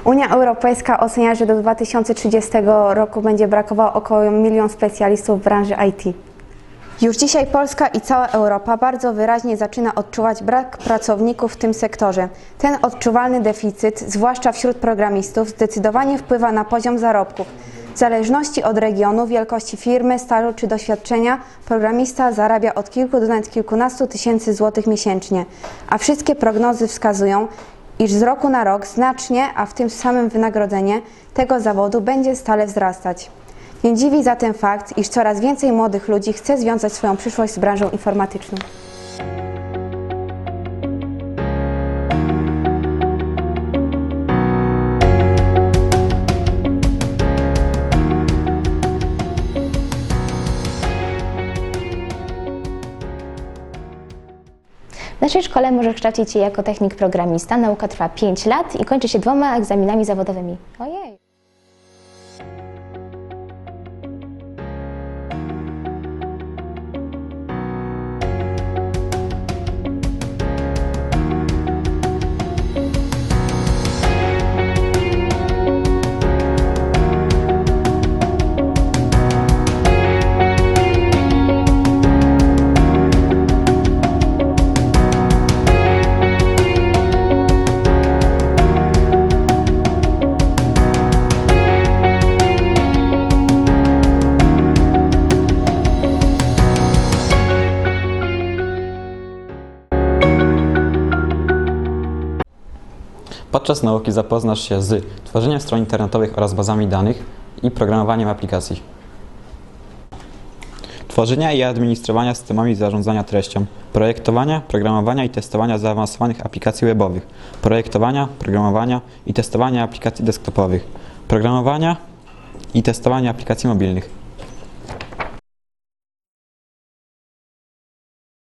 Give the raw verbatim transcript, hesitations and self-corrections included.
Unia Europejska ocenia, że do dwa tysiące trzydziestego roku będzie brakowało około milion specjalistów w branży I T. Już dzisiaj Polska i cała Europa bardzo wyraźnie zaczyna odczuwać brak pracowników w tym sektorze. Ten odczuwalny deficyt, zwłaszcza wśród programistów, zdecydowanie wpływa na poziom zarobków. W zależności od regionu, wielkości firmy, stażu czy doświadczenia, programista zarabia od kilku do nawet kilkunastu tysięcy złotych miesięcznie, a wszystkie prognozy wskazują, iż z roku na rok znacznie, a w tym samym wynagrodzenie tego zawodu będzie stale wzrastać. Nie dziwi zatem fakt, iż coraz więcej młodych ludzi chce związać swoją przyszłość z branżą informatyczną. W naszej szkole może kształcić się jako technik programista. Nauka trwa pięć lat i kończy się dwoma egzaminami zawodowymi. Ojej! Podczas nauki zapoznasz się z tworzeniem stron internetowych oraz bazami danych i programowaniem aplikacji. Tworzenia i administrowania systemami zarządzania treścią, projektowania, programowania i testowania zaawansowanych aplikacji webowych, projektowania, programowania i testowania aplikacji desktopowych, programowania i testowania aplikacji mobilnych.